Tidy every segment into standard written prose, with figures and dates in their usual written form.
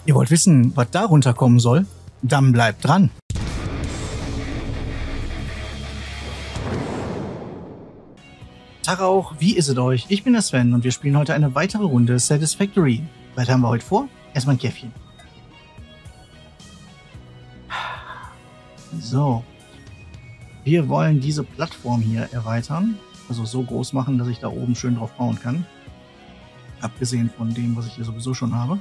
Ihr wollt wissen, was da runterkommen soll? Dann bleibt dran. Tag auch, wie ist es euch? Ich bin der Sven und wir spielen heute eine weitere Runde Satisfactory. Was haben wir heute vor? Erstmal ein Käffchen. So. Wir wollen diese Plattform hier erweitern. Also so groß machen, dass ich da oben schön drauf bauen kann. Abgesehen von dem, was ich hier sowieso schon habe.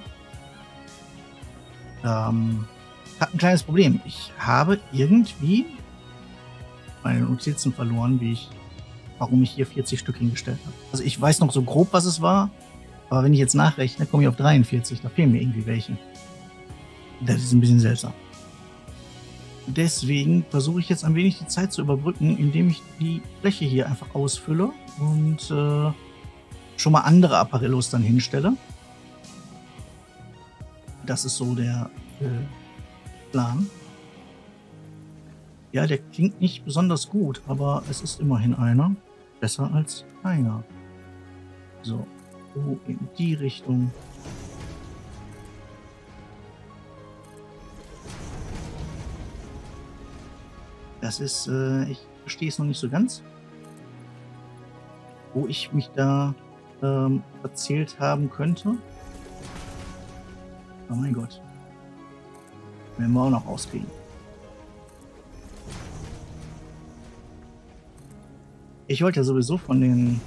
Ich habe ein kleines Problem. Ich habe irgendwie meine Notizen verloren, warum ich hier 40 Stück hingestellt habe. Also ich weiß noch so grob, was es war. Aber wenn ich jetzt nachrechne, komme ich auf 43. Da fehlen mir irgendwie welche. Das ist ein bisschen seltsam. Deswegen versuche ich jetzt ein wenig die Zeit zu überbrücken, indem ich die Fläche hier einfach ausfülle und schon mal andere Apparellos dann hinstelle. Das ist so der Plan. Ja, der klingt nicht besonders gut, aber es ist immerhin einer. Besser als keiner. So, in die Richtung. Das ist, ich verstehe es noch nicht so ganz, wo ich mich da erzählt haben könnte. Oh mein Gott. Werden wir auch noch rauskriegen. Ich wollte ja sowieso von den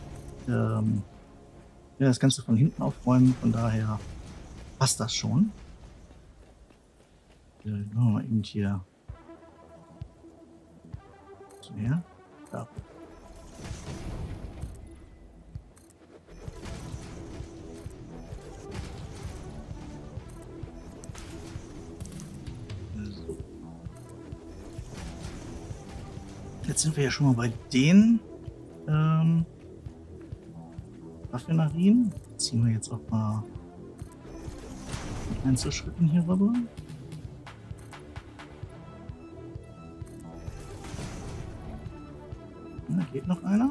das Ganze von hinten aufräumen, von daher passt das schon. Mal eben hier. So, ja. Da. So. Jetzt sind wir ja schon mal bei den Raffinerien. Ziehen wir jetzt auch mal in Einzelschritten hier rüber. Da geht noch einer.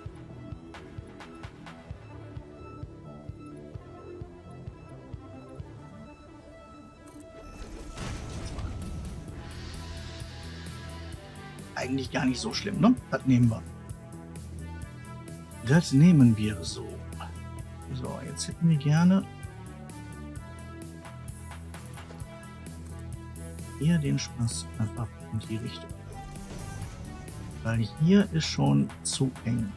Eigentlich gar nicht so schlimm, ne? Das nehmen wir. Das nehmen wir so. So, jetzt hätten wir gerne hier den Spaß einfach in die Richtung. Weil hier ist schon zu eng.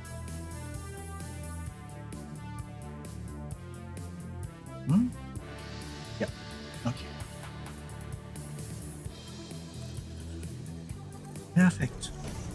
Hm? Ja, okay. Perfekt.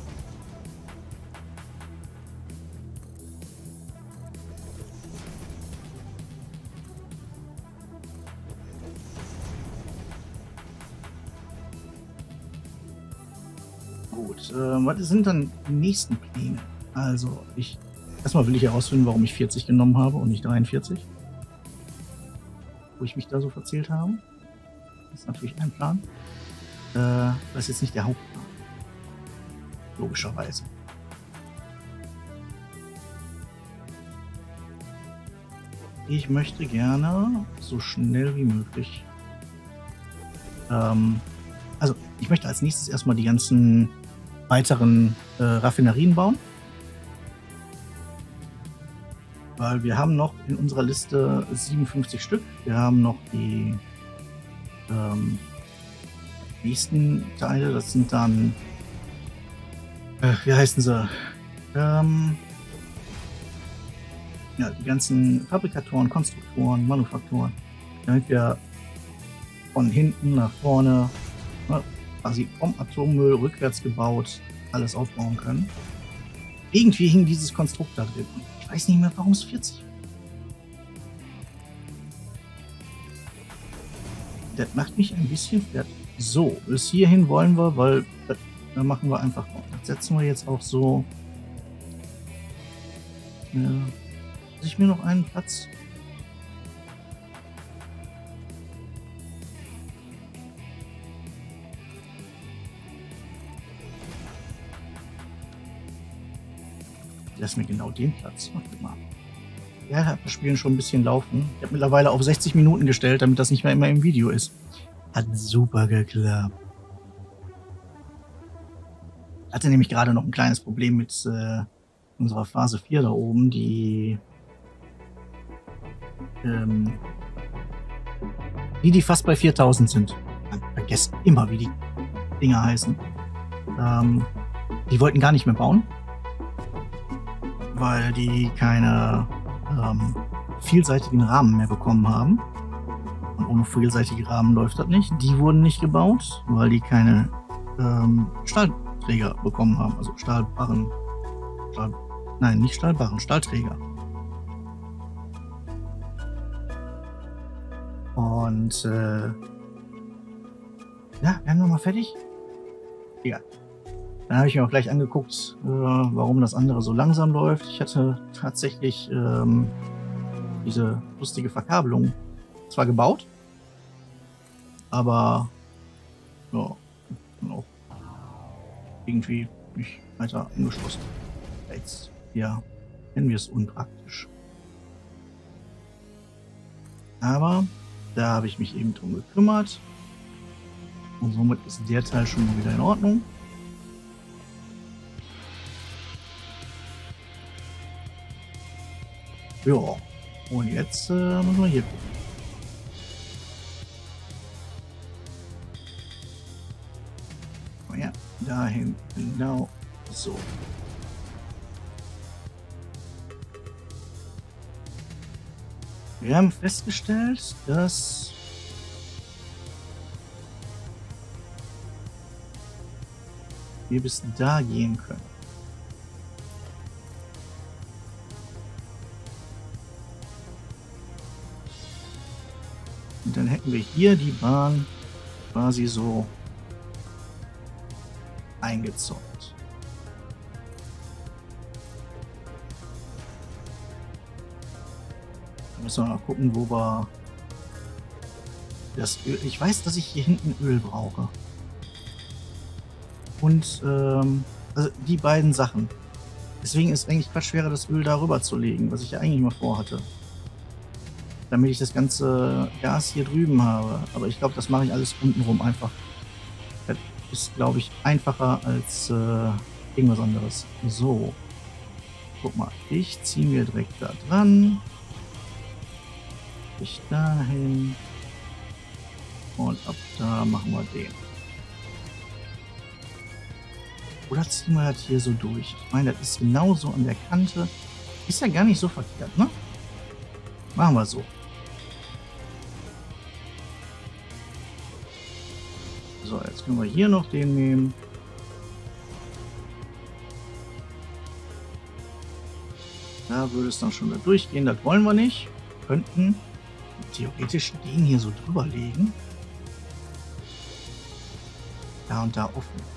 Gut, was sind dann die nächsten Pläne? Also, erstmal will ich herausfinden, warum ich 40 genommen habe und nicht 43. Wo ich mich da so verzählt habe. Das ist natürlich ein Plan. Das ist jetzt nicht der Hauptplan. Logischerweise. Ich möchte gerne so schnell wie möglich. Also, ich möchte als nächstes erstmal die ganzen weiteren Raffinerien bauen. Weil wir haben noch in unserer Liste 57 Stück. Wir haben noch die nächsten Teile. Das sind dann wie heißen sie? Ja, die ganzen Fabrikatoren, Konstruktoren, Manufaktoren, damit wir von hinten nach vorne, quasi vom Atommüll rückwärts gebaut, alles aufbauen können. Irgendwie hing dieses Konstrukt da drin. Ich weiß nicht mehr, warum es 40 war. Das macht mich ein bisschen fertig. So, bis hierhin wollen wir, weil da machen wir einfach, das setzen wir jetzt auch so. Lasse ich mir noch einen Platz? Lass mir genau den Platz. Warte mal. Ja, hat das Spiel schon ein bisschen laufen. Ich habe mittlerweile auf 60 Minuten gestellt, damit das nicht mehr immer im Video ist. Hat super geklappt. Hatte nämlich gerade noch ein kleines Problem mit unserer Phase 4 da oben, die die fast bei 4000 sind. Man vergesst immer, wie die Dinger heißen. Die wollten gar nicht mehr bauen, weil die keine vielseitigen Rahmen mehr bekommen haben. Und ohne vielseitige Rahmen läuft das nicht. Die wurden nicht gebaut, weil die keine Stahlträger bekommen haben. Also Stahlbarren. Nein, nicht Stahlbarren, Stahlträger. Und ja, werden wir mal fertig? Ja. Dann habe ich mir auch gleich angeguckt, warum das andere so langsam läuft. Ich hatte tatsächlich diese lustige Verkabelung zwar gebaut, aber ja, auch irgendwie nicht weiter angeschlossen. Jetzt, ja, nennen wir es unpraktisch. Aber da habe ich mich eben drum gekümmert. Und somit ist der Teil schon mal wieder in Ordnung. Ja, und jetzt müssen wir hier gucken. Oh ja, dahin, genau so. Wir haben festgestellt, dass wir bis da gehen können. Und dann hätten wir hier die Bahn quasi so eingezäunt. Da müssen wir mal gucken, wo wir das Öl... Ich weiß, dass ich hier hinten Öl brauche. Und also die beiden Sachen. Deswegen ist eigentlich fast schwerer, das Öl darüber zu legen, was ich ja eigentlich mal vorhatte. Damit ich das ganze Gas hier drüben habe. Aber ich glaube, das mache ich alles untenrum einfach. Das ist, glaube ich, einfacher als irgendwas anderes. So. Guck mal, ich ziehe mir direkt da dran. Ich dahin. Und ab da machen wir den. Oder ziehen wir das hier so durch? Ich meine, das ist genauso an der Kante. Ist ja gar nicht so verkehrt, ne? Machen wir so. So, jetzt können wir hier noch den nehmen. Da würde es dann schon da durchgehen. Das wollen wir nicht. Wir könnten theoretisch den hier so drüber legen. Da und da offen.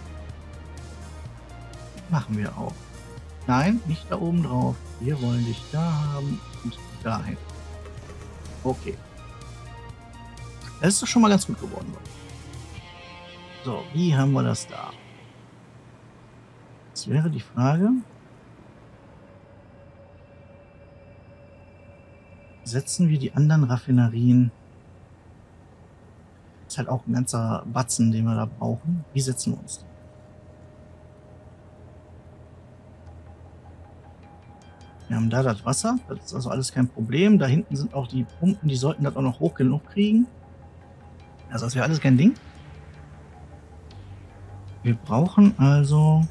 Machen wir auch. Nein, nicht da oben drauf. Wir wollen dich da haben und dahin. Okay. Das ist doch schon mal ganz gut geworden. So, wie haben wir das da? Jetzt wäre die Frage, setzen wir die anderen Raffinerien? Das ist halt auch ein ganzer Batzen, den wir da brauchen. Wie setzen wir uns? Wir haben da das Wasser, das ist also alles kein Problem. Da hinten sind auch die Pumpen, die sollten das auch noch hoch genug kriegen. Also das wäre alles kein Ding. Wir brauchen also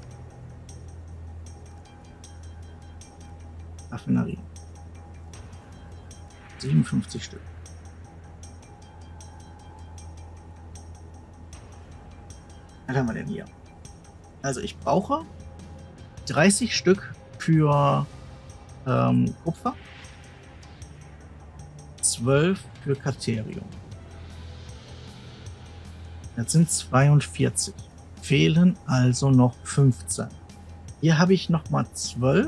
Raffinerien. 57 Stück. Was haben wir denn hier? Also ich brauche 30 Stück für Kupfer, 12 für Katerium. Das sind 42. Fehlen also noch 15. Hier habe ich noch mal 12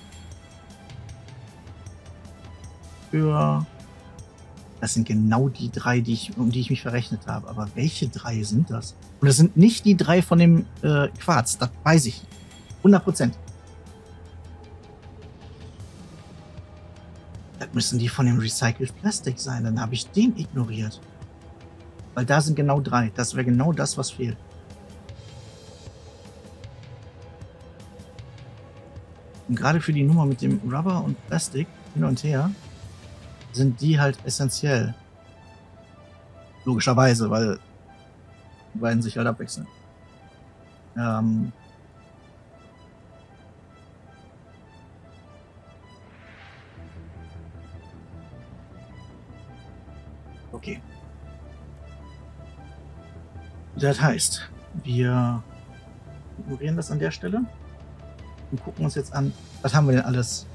für... Das sind genau die 3, um die ich mich verrechnet habe. Aber welche 3 sind das? Und das sind nicht die 3 von dem Quarz. Das weiß ich. 100%. müssen die von dem Recycled Plastic sein. Dann habe ich den ignoriert. Weil da sind genau 3. Das wäre genau das, was fehlt. Und gerade für die Nummer mit dem Rubber und Plastik hin und her sind die halt essentiell. Logischerweise, weil die beiden sich halt abwechseln. Okay. Das heißt, wir ignorieren das an der Stelle und gucken uns jetzt an, was haben wir denn alles?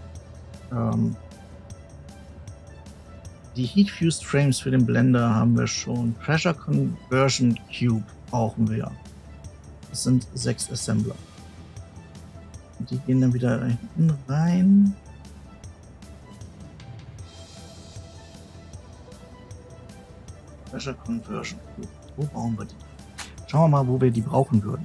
Die Heat Fused Frames für den Blender haben wir schon. Pressure Conversion Cube brauchen wir. Das sind 6 Assembler. Und die gehen dann wieder hinten rein. Pressure Conversion Cube. Wo brauchen wir die? Schauen wir mal, wo wir die brauchen würden.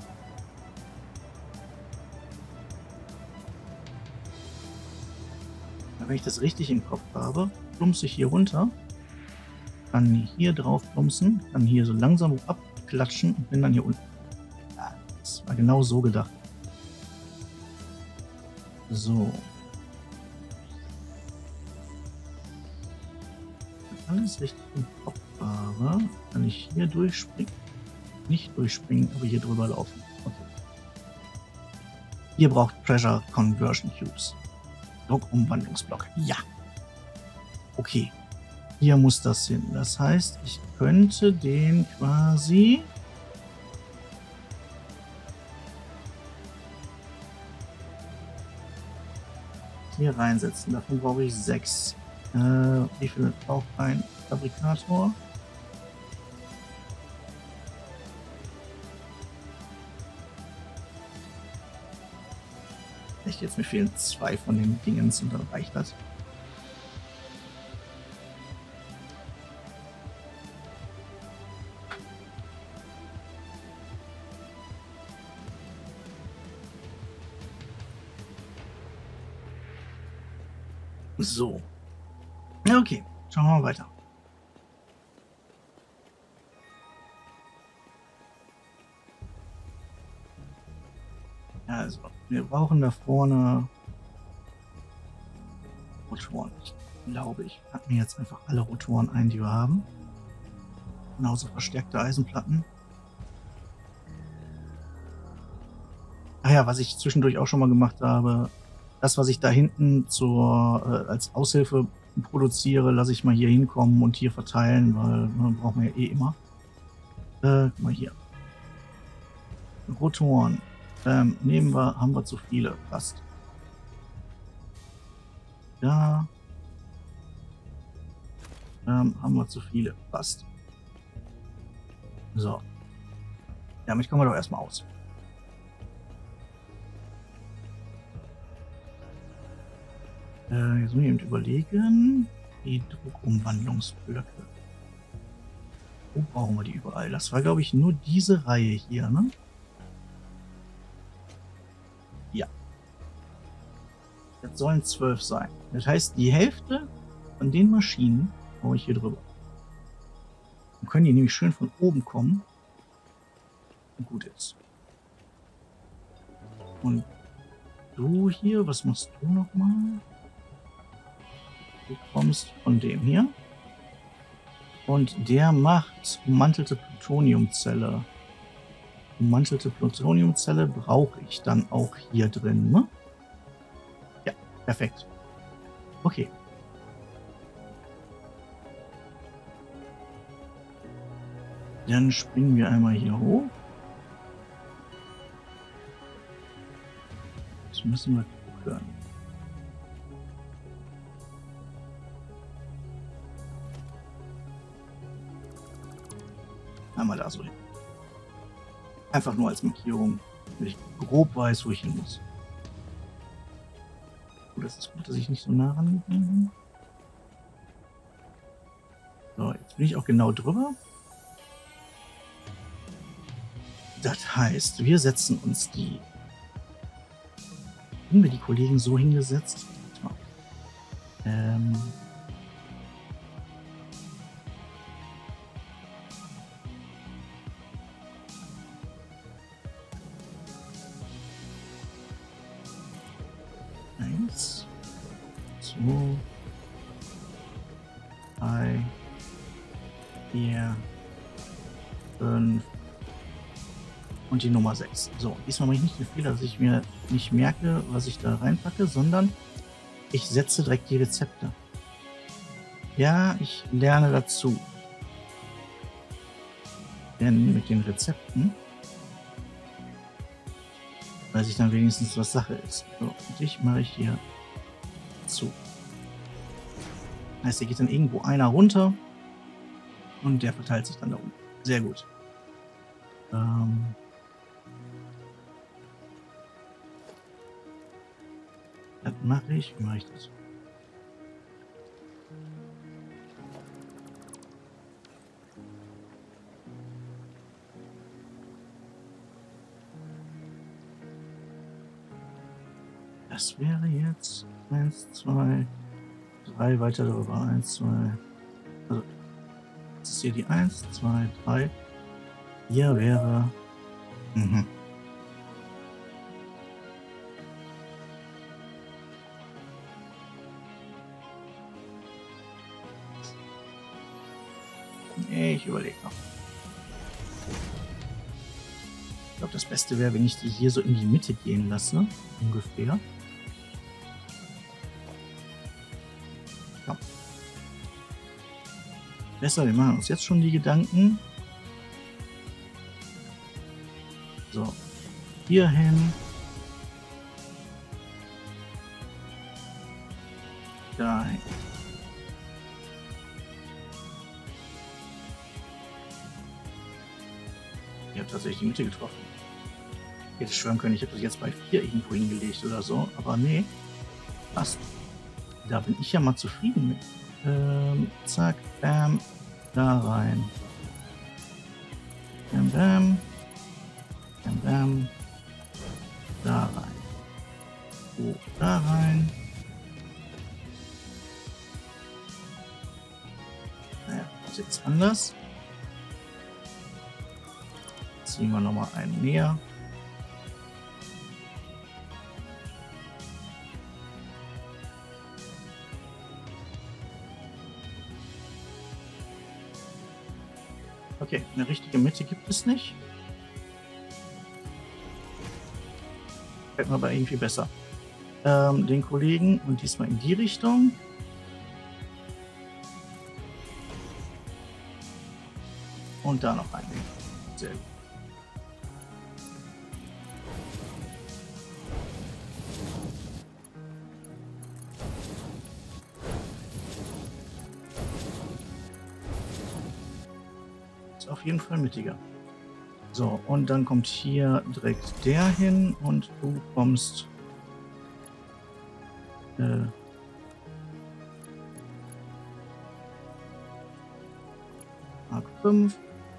Wenn ich das richtig im Kopf habe, plumpse ich hier runter, kann hier drauf plumpsen, kann hier so langsam abklatschen und bin dann hier unten. Ja, das war genau so gedacht. So. Wenn alles richtig im Kopf habe, kann ich hier durchspringen. Nicht durchspringen, aber hier drüber laufen. Okay. Ihr braucht Pressure Conversion Cubes. Druckumwandlungsblock. Ja. Okay. Hier muss das hin. Das heißt, ich könnte den quasi hier reinsetzen. Davon brauche ich 6. Wie viel braucht ein Fabrikator? Echt, jetzt mir fehlen 2 von den Dingens und dann reicht das. So. Okay, schauen wir mal weiter. Also, wir brauchen da vorne Rotoren. Ich glaube, ich packe mir jetzt einfach alle Rotoren ein, die wir haben. Genauso verstärkte Eisenplatten. Ach ja, was ich zwischendurch auch schon mal gemacht habe, das, was ich da hinten als Aushilfe produziere, lasse ich mal hier hinkommen und hier verteilen, weil brauchen wir ja eh immer. Guck mal hier. Rotoren. Nehmen wir, haben wir zu viele. Passt. Da. Haben wir zu viele. Passt. So. Damit kommen wir doch erstmal aus. Jetzt muss ich eben überlegen. Die Druckumwandlungsblöcke. Wo brauchen wir die überall? Das war, glaube ich, nur diese Reihe hier, ne? Ja. Das sollen 12 sein. Das heißt, die Hälfte von den Maschinen brauche ich hier drüber. Dann können die nämlich schön von oben kommen. Und gut ist. Und du hier, was machst du nochmal? Du kommst von dem hier. Und der macht ummantelte Plutoniumzelle. Ummantelte Plutoniumzelle brauche ich dann auch hier drin, ne? Ja, perfekt. Okay. Dann springen wir einmal hier hoch. Jetzt müssen wir gucken. Einmal da so hin. Einfach nur als Markierung, damit ich grob weiß, wo ich hin muss. Oh, das ist gut, dass ich nicht so nah rangegangen bin. So, jetzt bin ich auch genau drüber. Das heißt, wir setzen uns die... Haben wir die Kollegen so hingesetzt? Ähm. Eins, zwei, drei, vier, fünf und die Nummer 6. So, diesmal mache ich nicht den Fehler, dass ich mir nicht merke, was ich da reinpacke, sondern ich setze direkt die Rezepte. Ja, ich lerne dazu. Denn mit den Rezepten weiß ich dann wenigstens, was Sache ist. So, und dich mache ich hier zu. Heißt, hier geht dann irgendwo einer runter und der verteilt sich dann da unten. Sehr gut. Das mache ich. Wie mache ich das? Das wäre jetzt 1, 2, 3 weiter darüber. 1, 2. Also, das ist hier die 1, 2, 3. Hier wäre. Mhm. Ich überlege noch. Ich glaube, das Beste wäre, wenn ich die hier so in die Mitte gehen lasse. Ungefähr. Ja. Besser, wir machen uns jetzt schon die Gedanken. So. Hier hin. Dahin. Ich habe tatsächlich die Mitte getroffen. Ich hätte schwören können, ich habe das jetzt bei 4 irgendwo hingelegt oder so, aber nee. Passt. Da bin ich ja mal zufrieden mit. Zack, bam, da rein. Bam, bam. Bam, bam. Da rein. So, da rein. Naja, das ist jetzt anders. Ziehen wir nochmal einen näher. Okay, eine richtige Mitte gibt es nicht. Fällt mir aber irgendwie besser. Den Kollegen und diesmal in die Richtung. Und da noch einen. Sehr gut. Auf jeden Fall mittiger. So, und dann kommt hier direkt der hin und du kommst Mark 5.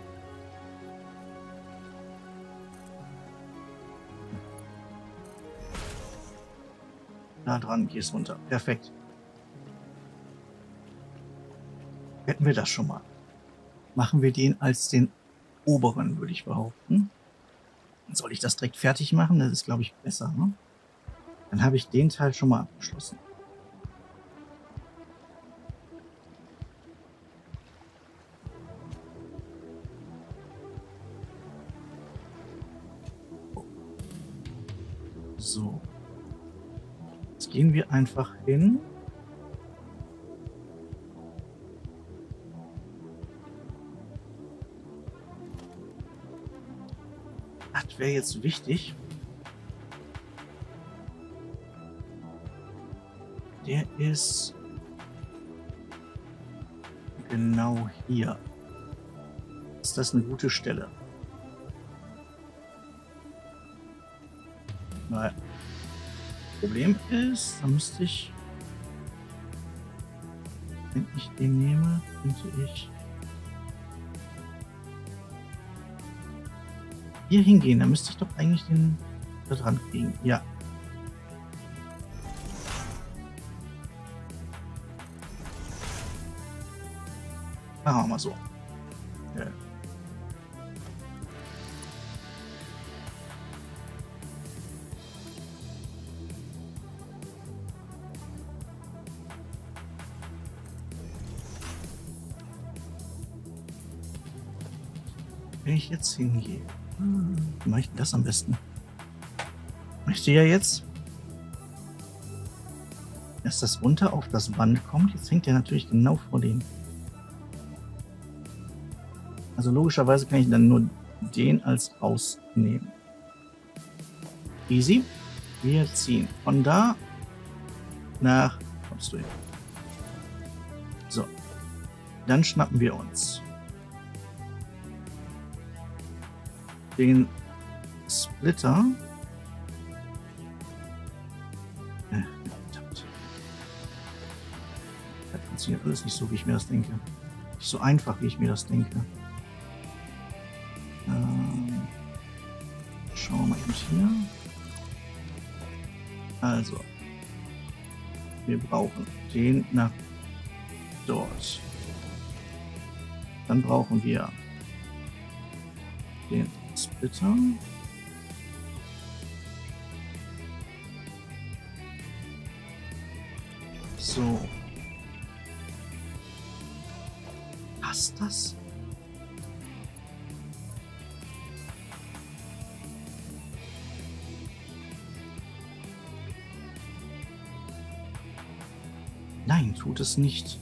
Da dran gehst runter. Perfekt. Hätten wir das schon mal. Machen wir den als den oberen, würde ich behaupten. Soll ich das direkt fertig machen? Das ist, glaube ich, besser. Ne? Dann habe ich den Teil schon mal abgeschlossen. So. Jetzt gehen wir einfach hin. Das wäre jetzt wichtig. Der ist genau hier. Ist das eine gute Stelle? Naja. Problem ist, da müsste ich, wenn ich den nehme, könnte ich hier hingehen. Da müsste ich doch eigentlich den da dran kriegen. Ja. Machen wir mal so. Wenn ich jetzt hingehe, wie mache ich denn das am besten? Ich sehe ja jetzt, dass das runter auf das Band kommt. Jetzt hängt der natürlich genau vor dem. Also logischerweise kann ich dann nur den als rausnehmen. Easy. Wir ziehen von da nach. Kommst du hin? So. Dann schnappen wir uns den Splitter. Das funktioniert alles nicht so, wie ich mir das denke. Nicht so einfach, wie ich mir das denke. Schauen wir mal eben hier. Also, wir brauchen den nach dort. Dann brauchen wir den Splitter. So. Passt das? Nein, tut es nicht.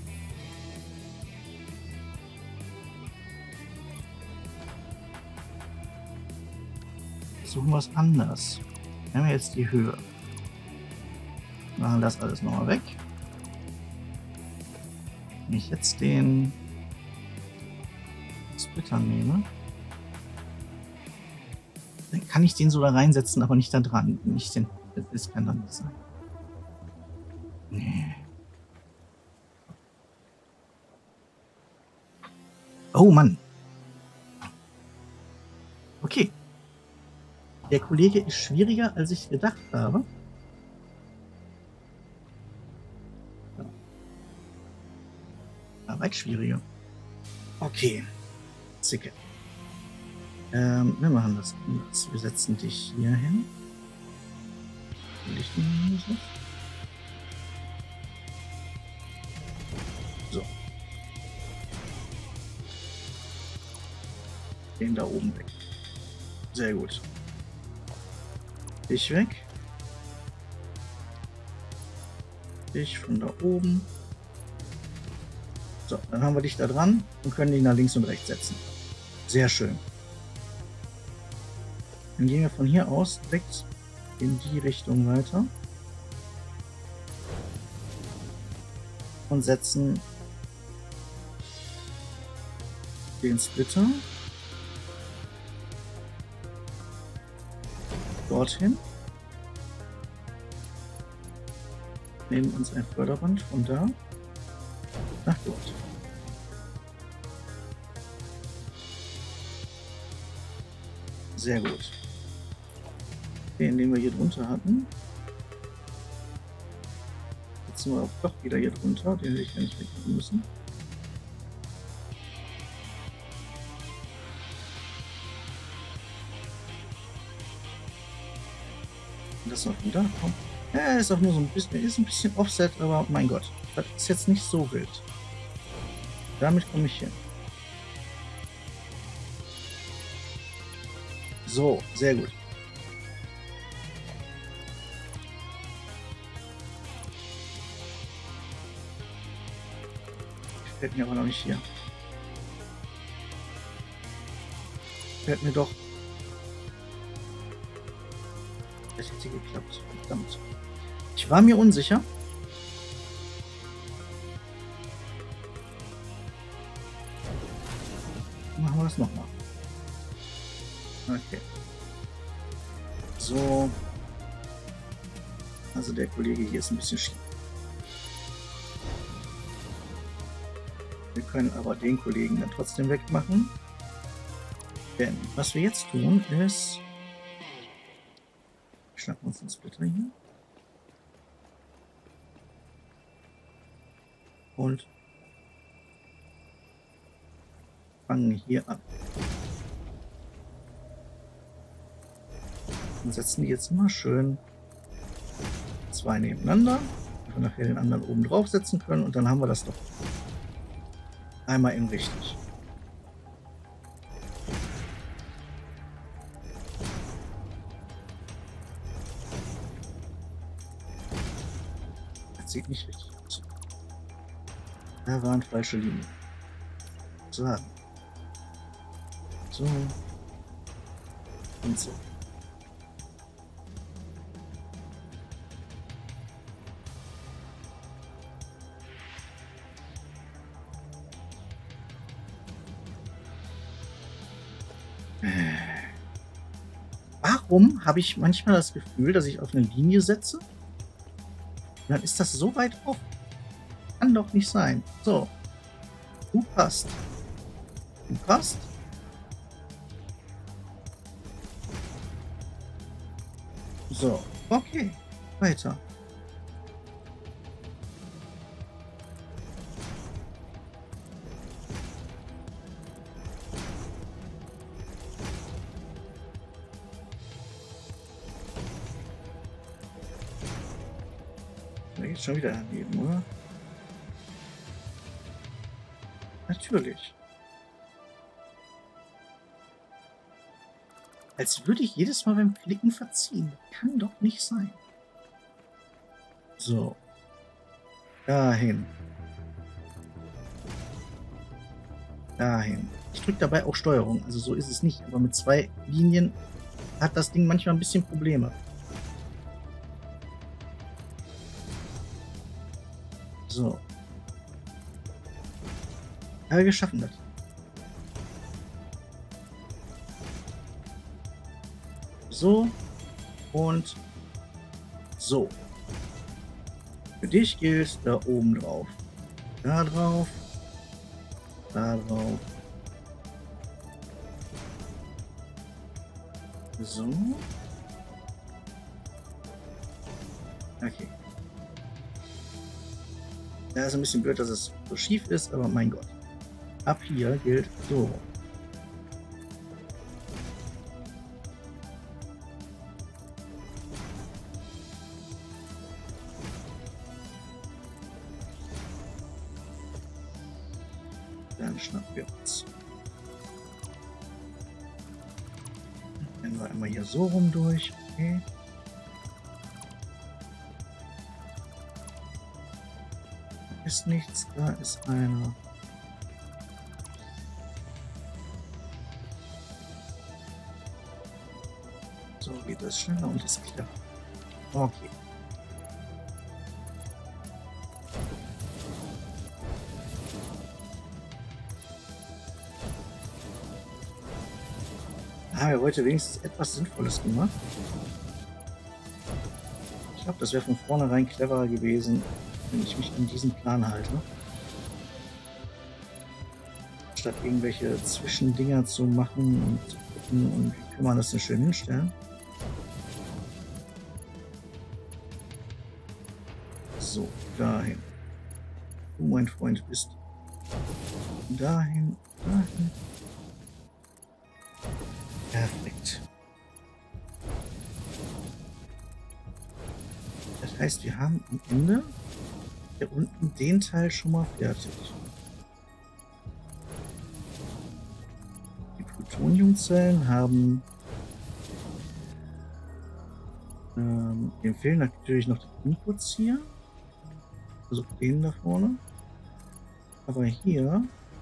Versuchen wir es anders. Wir haben jetzt die Höhe. Machen das alles nochmal weg. Wenn ich jetzt den Splitter nehme, dann kann ich den so da reinsetzen, aber nicht da dran. Nicht den, das kann dann nicht sein. Nee. Oh Mann. Okay. Der Kollege ist schwieriger, als ich gedacht habe. Ja, weit schwieriger. Okay. Zicke. Wir machen das anders. Wir setzen dich hier hin. So. Den da oben weg. Sehr gut. Dich weg. Dich von da oben. So, dann haben wir dich da dran und können dich nach links und rechts setzen. Sehr schön. Dann gehen wir von hier aus direkt in die Richtung weiter. Und setzen den Splitter dorthin. Nehmen uns ein Förderband von da nach dort. Sehr gut. Den wir hier drunter hatten, setzen wir auch doch wieder hier drunter. Den hätte ich ja nicht wegnehmen müssen. Und das noch von da kommt. Ja, ist auch nur so ein bisschen Offset, aber mein Gott, das ist jetzt nicht so wild. Damit komme ich hin. So, sehr gut. Fällt mir aber noch nicht hier. Fällt mir doch. Das hätte geklappt. Verdammt. Ich war mir unsicher. Machen wir das nochmal. Okay. So. Also der Kollege hier ist ein bisschen schief. Wir können aber den Kollegen dann trotzdem wegmachen. Denn was wir jetzt tun ist... Schnappen uns den Splitter hier. Und fangen hier an. Und setzen die jetzt immer schön 2 nebeneinander, dass wir nachher den anderen oben drauf setzen können und dann haben wir das doch einmal in richtig. Das sieht nicht richtig aus. Da waren falsche Linien. So. So. Und so. Warum habe ich manchmal das Gefühl, dass ich auf eine Linie setze? Und dann ist das so weit offen. Kann doch nicht sein. So. Du passt. Du passt. So. Okay. Weiter. Jetzt schon wieder daneben, oder? Natürlich. Als würde ich jedes Mal beim Klicken verziehen. Kann doch nicht sein. So. Dahin. Dahin. Ich drücke dabei auch Steuerung. Also so ist es nicht. Aber mit 2 Linien hat das Ding manchmal ein bisschen Probleme. So. Aber wir schaffen das. So. Und so. Für dich gilt da oben drauf. Da drauf. Da drauf. So. Okay. Ja, ist ein bisschen blöd, dass es so schief ist, aber mein Gott. Ab hier gilt so. Dann schnappen wir uns. Rennen wir einmal hier so rum durch. Okay. Ist nichts, da ist einer. So geht das schneller und ist klar. Okay. Ah, er wollte wenigstens etwas Sinnvolles gemacht. Ich glaube, das wäre von vornherein cleverer gewesen, wenn ich mich an diesen Plan halte. Statt irgendwelche Zwischendinger zu machen und zu gucken, und wie kann man das denn schön hinstellen. So, dahin. Du, mein Freund, bist dahin, dahin. Perfekt. Das heißt, wir haben am Ende hier unten den Teil schon mal fertig. Die Plutoniumzellen haben dem fehlen natürlich noch die Inputs hier. Also den da vorne. Aber hier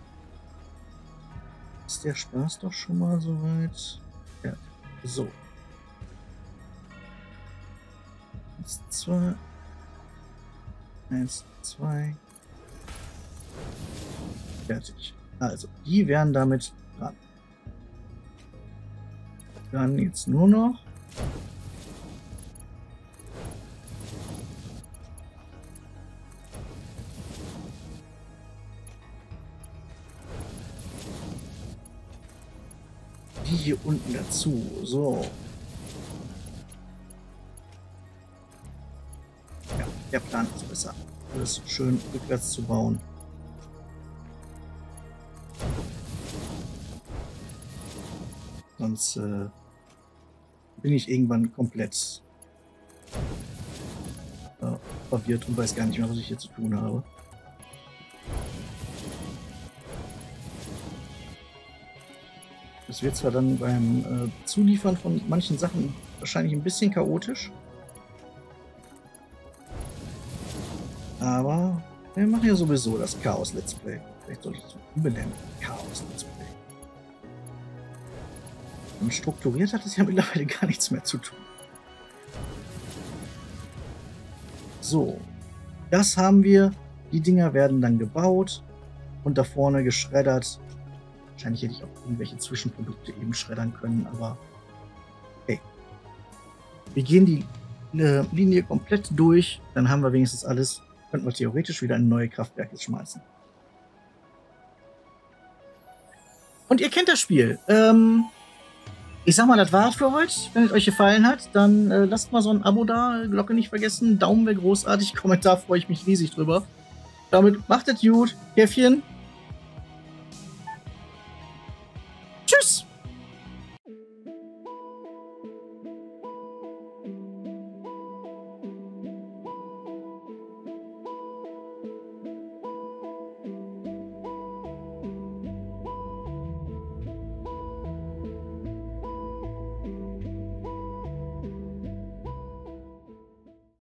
ist der Spaß doch schon mal soweit. Ja, so. 1, 2. 1, 2. Fertig. Also, die wären damit dran. Dann jetzt nur noch die hier unten dazu. So. Ja, der Plan ist besser. Alles schön rückwärts zu bauen. Sonst bin ich irgendwann komplett verwirrt und weiß gar nicht mehr, was ich hier zu tun habe. Es wird zwar dann beim Zuliefern von manchen Sachen wahrscheinlich ein bisschen chaotisch, aber wir machen ja sowieso das Chaos-Let's Play. Vielleicht sollte ich das umbenennen. Chaos-Let's Play. Und strukturiert hat es ja mittlerweile gar nichts mehr zu tun. So, das haben wir. Die Dinger werden dann gebaut und da vorne geschreddert. Wahrscheinlich hätte ich auch irgendwelche Zwischenprodukte eben schreddern können, aber hey. Wir gehen die Linie komplett durch, dann haben wir wenigstens alles. Könnten wir theoretisch wieder in neue Kraftwerke schmeißen. Und ihr kennt das Spiel. Ich sag mal, das war's für heute. Wenn es euch gefallen hat, dann lasst mal so ein Abo da, Glocke nicht vergessen, Daumen wäre großartig, Kommentar freue ich mich riesig drüber. Damit macht es gut, Käffchen.